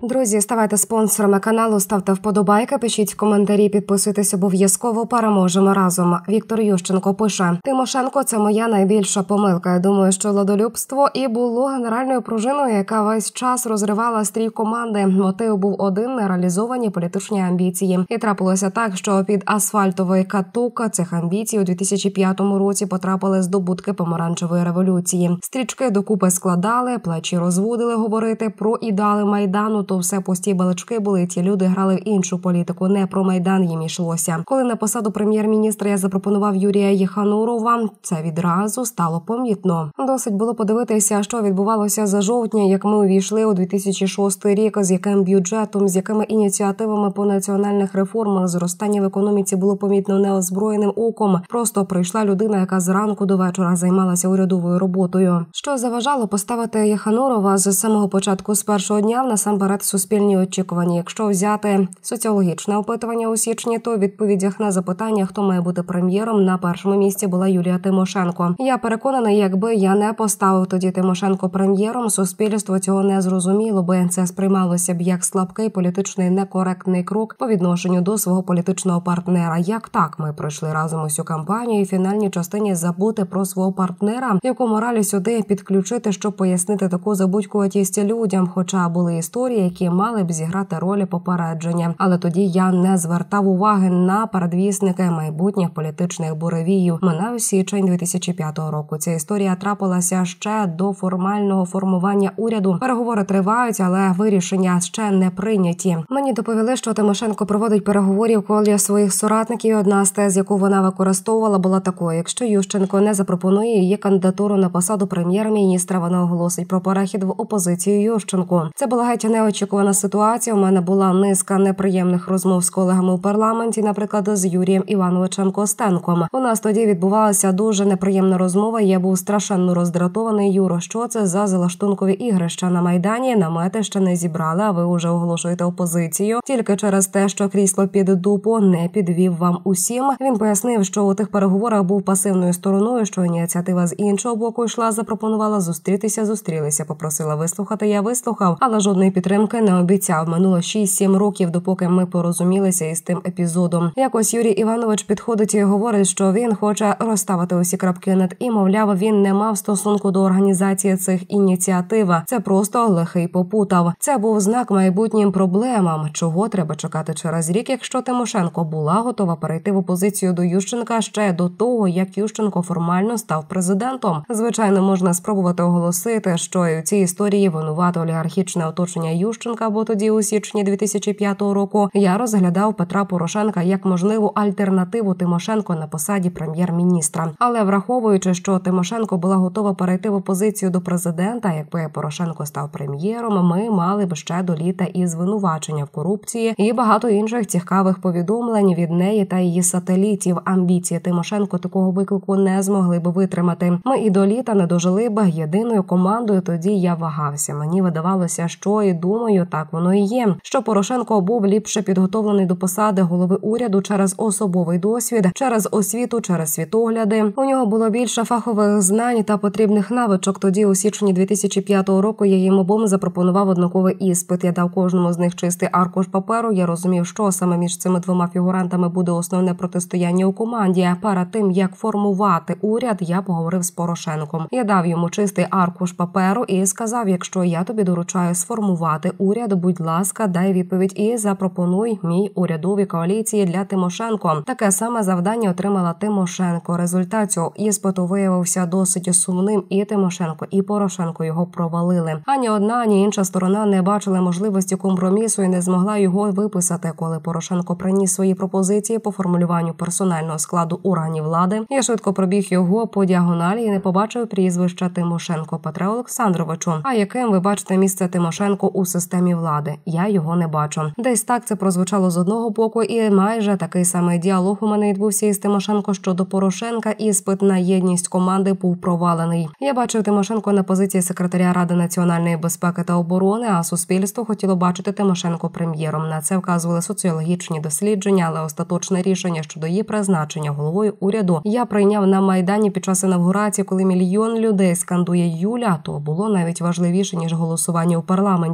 Друзі, ставайте спонсорами каналу, ставте вподобайки, пишіть коментарі, підписуйтесь обов'язково, переможемо разом. Віктор Ющенко пише: Тимошенко – це моя найбільша помилка. Я думаю, що владолюбство і було генеральною пружиною, яка весь час розривала стрій команди. Мотив був один – нереалізовані політичні амбіції. І трапилося так, що під асфальтовий каток цих амбіцій у 2005 році потрапили здобутки помаранчевої революції. Стрічки докупи складали, плечі розводили, говорити про ідеали Майдану, то все пусті балачки були, ті люди грали в іншу політику, не про Майдан їм йшлося. Коли на посаду прем'єр-міністра я запропонував Юрія Єханурова, це відразу стало помітно. Досить було подивитися, що відбувалося за жовтня, як ми увійшли у 2006 рік, з яким бюджетом, з якими ініціативами по національних реформах, зростання в економіці було помітно неозброєним оком. Просто прийшла людина, яка зранку до вечора займалася урядовою роботою. Що заважало поставити Єханурова з самого початку, з першого дня, насамперед суспільні очікування. Якщо взяти соціологічне опитування у січні, то у відповідях на запитання, хто має бути прем'єром, на першому місці була Юлія Тимошенко. Я переконана, якби я не поставив тоді Тимошенко прем'єром, суспільство цього не зрозуміло би. Це сприймалося б як слабкий політичний некоректний крок по відношенню до свого політичного партнера. Як так? Ми пройшли разом усю кампанію і в фінальній частині забути про свого партнера, яку моралі сюди підключити, щоб пояснити таку забудькуватість людям, хоча були історії, які мали б зіграти ролі попередження. Але тоді я не звертав уваги на передвісники майбутніх політичних буревіїв. Минав січень 2005 року. Ця історія трапилася ще до формального формування уряду. Переговори тривають, але вирішення ще не прийняті. Мені доповіли, що Тимошенко проводить переговори в колі своїх соратників. Одна з тез, яку вона використовувала, була такою: якщо Ющенко не запропонує її кандидатуру на посаду прем'єр-міністра, вона оголосить про перехід в опозицію Ющенку. Це була геть неочікувана ситуація. У мене була низка неприємних розмов з колегами у парламенті, наприклад, з Юрієм Івановичем Костенком. У нас тоді відбувалася дуже неприємна розмова. Я був страшенно роздратований. Юро, що це за залаштункові ігрища на Майдані? Намети ще не зібрали, а ви уже оголошуєте опозицію. Тільки через те, що крісло під дупу не підвів вам усім. Він пояснив, що у тих переговорах був пасивною стороною, що ініціатива з іншого боку йшла, запропонувала зустрітися, зустрілися, попросила вислухати, я вислухав, але жодної підтримки не обіцяв. Минуло 6-7 років, допоки ми порозумілися із тим епізодом. Якось Юрій Іванович підходить і говорить, що він хоче розставити усі крапки над «і», мовляв, він не мав стосунку до організації цих ініціатив. Це просто лихий попутав. Це був знак майбутнім проблемам. Чого треба чекати через рік, якщо Тимошенко була готова перейти в опозицію до Ющенка ще до того, як Ющенко формально став президентом? Звичайно, можна спробувати оголосити, що і у цій історії винувато олігархічне оточення Ющенка, бо тоді у січні 2005 року я розглядав Петра Порошенка як можливу альтернативу Тимошенко на посаді прем'єр-міністра. Але враховуючи, що Тимошенко була готова перейти в опозицію до президента, якби Порошенко став прем'єром, ми мали б ще до літа і звинувачення в корупції, і багато інших цікавих повідомлень від неї та її сателітів. Амбіції Тимошенко такого виклику не змогли б витримати. Ми і до літа не дожили б єдиною командою. Тоді я вагався. Мені видавалося, що, і думаю, так воно і є, що Порошенко був ліпше підготовлений до посади голови уряду через особовий досвід, через освіту, через світогляди. У нього було більше фахових знань та потрібних навичок. Тоді у січні 2005 року я їм обом запропонував однаковий іспит. Я дав кожному з них чистий аркуш паперу. Я розумів, що саме між цими двома фігурантами буде основне протистояння у команді. Перед тим, як формувати уряд, я поговорив з Порошенком. Я дав йому чистий аркуш паперу і сказав: якщо я тобі доручаю сформувати уряд, будь ласка, дай відповідь і запропонуй мій урядовій коаліції для Тимошенко. Таке саме завдання отримала Тимошенко. Результат цього іспиту виявився досить сумним. І Тимошенко, і Порошенко його провалили. Ані одна, ані інша сторона не бачили можливості компромісу і не змогла його виписати. Коли Порошенко приніс свої пропозиції по формулюванню персонального складу органів влади, я швидко пробіг його по діагоналі і не побачив прізвища Тимошенко Петра Олександровичу. А яким ви бачите місце Тимошенко у системі влади? Я його не бачу. Десь так це прозвучало з одного боку, і майже такий самий діалог у мене відбувся із Тимошенко щодо Порошенка. Іспит на єдність команди був провалений. Я бачив Тимошенко на позиції секретаря Ради національної безпеки та оборони, а суспільство хотіло бачити Тимошенко прем'єром. На це вказували соціологічні дослідження, але остаточне рішення щодо її призначення головою уряду я прийняв на Майдані під час інавгурації, коли мільйон людей скандує Юля, то було навіть важливіше, ніж голосування у парламенті. Вона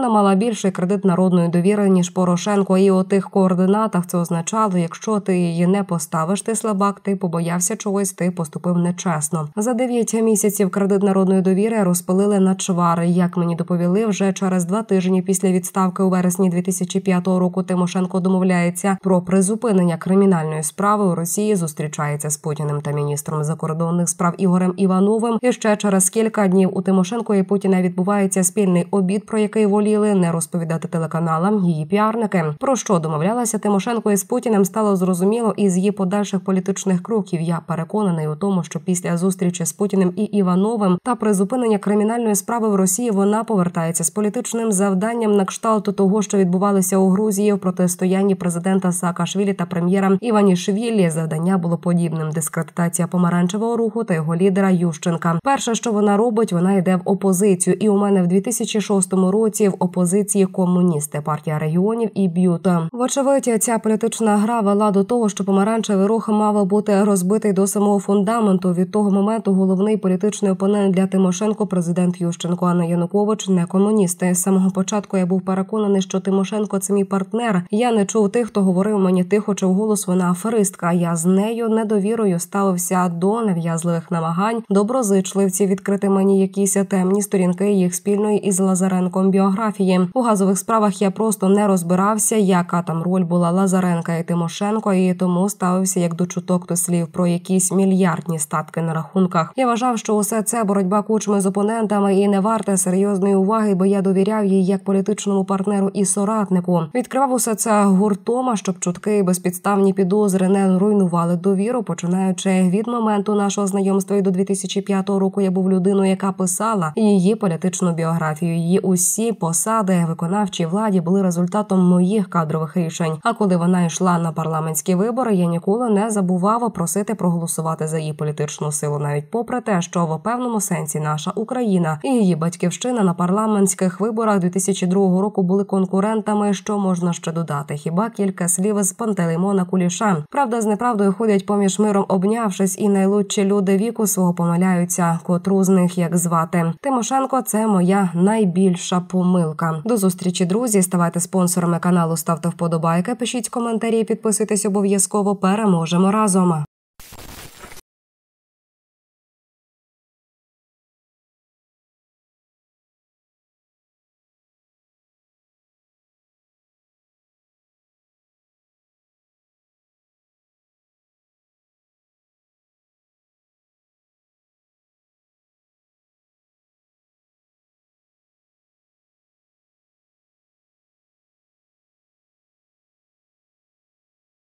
Вона мала більший кредит народної довіри, ніж Порошенко, і у тих координатах це означало, якщо ти її не поставиш, ти слабак, ти побоявся чогось, ти поступив нечесно. За 9 місяців кредит народної довіри розпилили на чвари. Як мені доповіли, вже через 2 тижні після відставки у вересні 2005 року Тимошенко домовляється про призупинення кримінальної справи у Росії, зустрічається з Путіним та міністром закордонних справ Ігорем Івановим. І ще через кілька днів у Тимошенко і Путіна відбувається спільний обід, про який воліли не розповідати телеканалам її піарники. Про що домовлялася Тимошенко із Путіним, стало зрозуміло із її подальших політичних кроків. Я переконаний у тому, що після зустрічі з Путіним і Івановим та призупинення кримінальної справи в Росії вона повертається з політичним завданням на кшталт того, що відбувалося у Грузії в протистоянні президента Саакашвілі та прем'єра Іванішвілі. Завдання було подібним: дискредитація помаранчевого руху та його лідера Ющенка. Перше, що вона робить, вона йде в опозицію. І у мене в 2006 році в опозиції комуністи, партія регіонів і БЮТ. Вочевидь, ця політична гра вела до того, що помаранчевий рух мав бути розбитий до самого фундаменту. Від того моменту головний політичний опонент для Тимошенко – президент Ющенко, а не Янукович, не комуністи. З самого початку я був переконаний, що Тимошенко – це мій партнер. Я не чув тих, хто говорив мені тихо чи вголос, вона аферистка. Я з нею недовірою ставився до нав'язливих намагань доброзичливці відкрити мені якісь темні сторінки їх спільної із Лазаренком біографії. У газових справах я просто не розбирався, яка там роль була Лазаренка і Тимошенко, і тому ставився як до чуток до слів про якісь мільярдні статки на рахунках. Я вважав, що усе це боротьба Кучми з опонентами і не варте серйозної уваги, бо я довіряв їй як політичному партнеру і соратнику. Відкривав усе це гуртом, щоб чутки і безпідставні підозри не руйнували довіру. Починаючи від моменту нашого знайомства і до 2005 року я був людиною, яка писала її політичну біографію. Її усі посади виконавчій владі були результатом моїх кадрових рішень. А коли вона йшла на парламентські вибори, я ніколи не забував просити проголосувати за її політичну силу, навіть попри те, що в певному сенсі наша Україна і її батьківщина на парламентських виборах 2002 року були конкурентами. Що можна ще додати? Хіба кілька слів з Пантелеймона Куліша. Правда з неправдою ходять поміж миром обнявшись, і найлучші люди віку свого помиляються. Котру з них як звати? Тимошенко – це моя найбільша помилка. До зустрічі, друзі. Ставайте спонсорами каналу, ставте вподобайки, пишіть коментарі, підписуйтесь обов'язково. Переможемо разом!